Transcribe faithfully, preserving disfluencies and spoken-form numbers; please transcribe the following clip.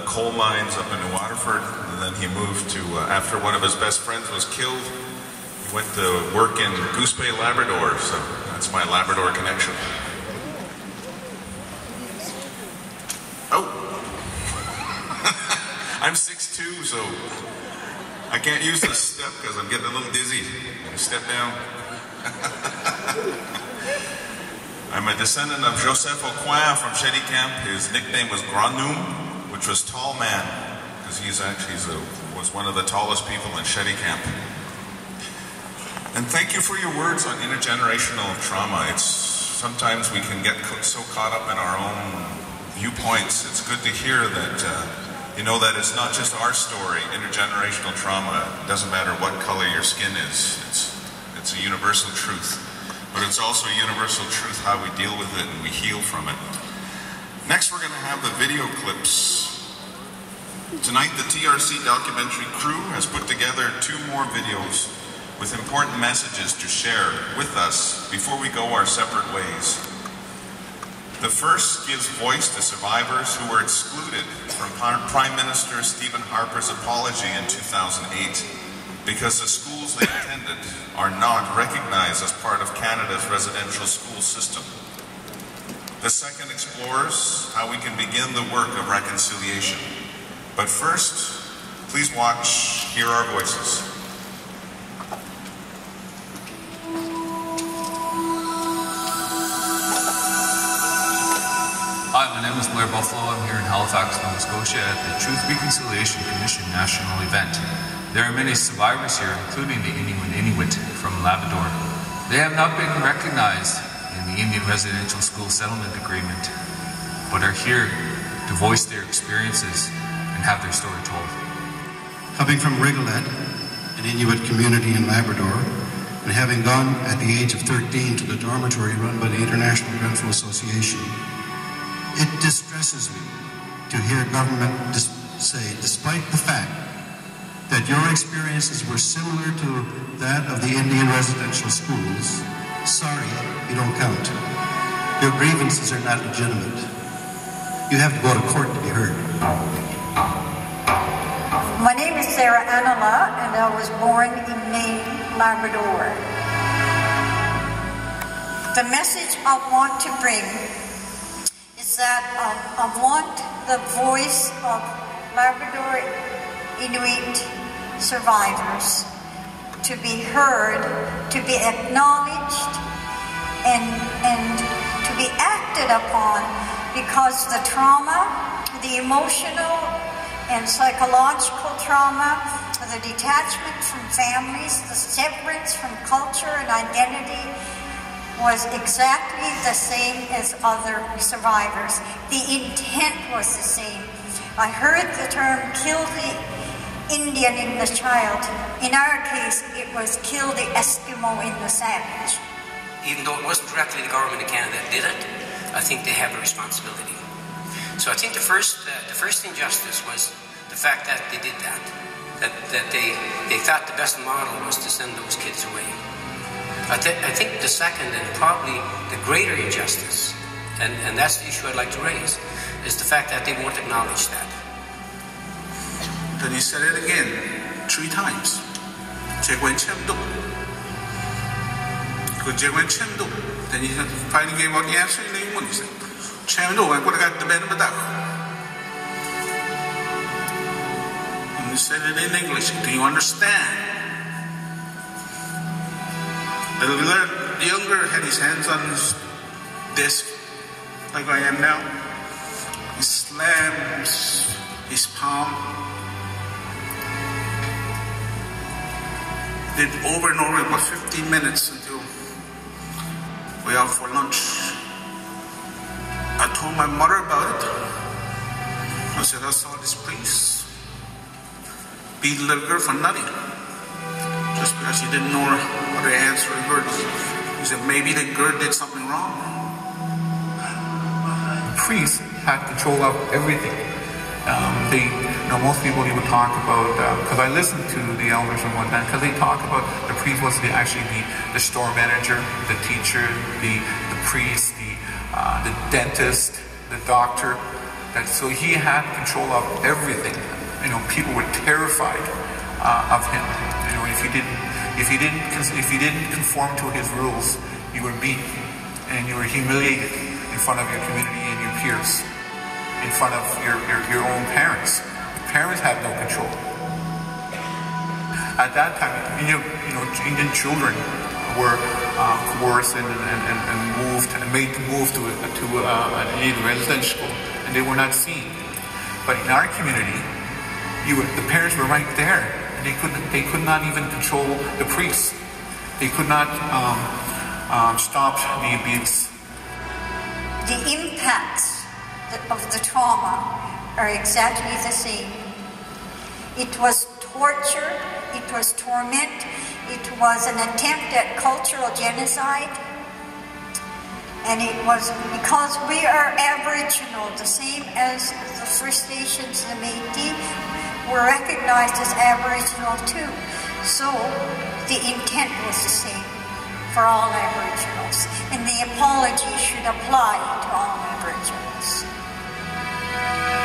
coal mines up in New Waterford, and then he moved to, uh, after one of his best friends was killed, he went to work in Goose Bay, Labrador, so that's my Labrador connection. Oh! I'm six two, so I can't use this step because I'm getting a little dizzy. Step down. I'm a descendant of Joseph Aucoin from Shetty Camp. His nickname was Granum, which was tall man, because he's actually he's a, was one of the tallest people in Shetty Camp. And thank you for your words on intergenerational trauma. It's sometimes we can get so caught up in our own viewpoints. It's good to hear that uh, you know that it's not just our story. Intergenerational trauma, it doesn't matter what color your skin is. It's it's a universal truth. But it's also a universal truth how we deal with it and we heal from it. Next we're going to have the video clips. Tonight the T R C documentary crew has put together two more videos with important messages to share with us before we go our separate ways. The first gives voice to survivors who were excluded from Prime Minister Stephen Harper's apology in two thousand eight because the schools they attended are not recognized as part of Canada's residential school system. The second explores how we can begin the work of reconciliation. But first, please watch, hear our voices. Hi, my name is Blair Buffalo. I'm here in Halifax, Nova Scotia at the Truth Reconciliation Commission National event. There are many survivors here, including the Inuit Inuit from Labrador. They have not been recognized in the Indian Residential School Settlement Agreement, but are here to voice their experiences and have their story told. Coming from Rigolet, an Inuit community in Labrador, and having gone at the age of thirteen to the dormitory run by the International P O W WOW Association, it distresses me to hear government dis say, despite the fact that your experiences were similar to that of the Indian residential schools, sorry, you don't count. Your grievances are not legitimate. You have to go to court to be heard. My name is Sarah Anala, and I was born in Maine, Labrador. The message I want to bring is that um, I want the voice of Labrador Inuit survivors to be heard, to be acknowledged, and, and to be acted upon, because the trauma, the emotional and psychological trauma, the detachment from families, the severance from culture and identity was exactly the same as other survivors. The intent was the same. I heard the term kill the Indian in the child. In our case, it was kill the Eskimo in the savage. Even though it wasn't directly the government of Canada that did it, I think they have a responsibility. So I think the first, uh, the first injustice was the fact that they did that. That, that they, they thought the best model was to send those kids away. I, th I think the second and probably the greater injustice, and, and that's the issue I'd like to raise, is the fact that they won't acknowledge that. Then he said it again, three times. Then he finally gave out the answer in English. He said, and he said it in English. Do you understand? The younger had his hands on his desk, like I am now. He slams his palm. Did over and over about fifteen minutes until we out for lunch. I told my mother about it. I said, I saw this priest beat a little girl for nothing. Just because she didn't know how to answer the girl. He said, maybe the girl did something wrong. The priest had control of everything. Um, they, you know, most people you would talk about, because uh, I listened to the elders and whatnot, because they talk about the priest was the, actually the, the store manager, the teacher, the, the priest, the, uh, the dentist, the doctor. That so he had control of everything. You know, people were terrified uh, of him. You know, if you didn't, if you didn't, if you didn't conform to his rules, you were beaten and you were humiliated in front of your community and your peers, in front of your your, your own parents. Parents had no control. At that time, you know, you know Indian children were uh, coerced and, and, and, and moved and made to move to a, to a, an Indian residential school, and they were not seen. But in our community, you were, the parents were right there, and they could they could not even control the priests. They could not um, um, stop the abuse. The impacts of the trauma are exactly the same. It was torture, it was torment, it was an attempt at cultural genocide, and it was because we are Aboriginal, the same as the First Nations, the Métis, were recognized as Aboriginal too. So the intent was the same for all Aboriginals, and the apology should apply to all Aboriginals.